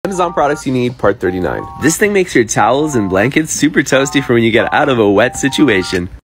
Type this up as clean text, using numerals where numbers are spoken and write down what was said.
Amazon products you need, part 39. This thing makes your towels and blankets super toasty for when you get out of a wet situation.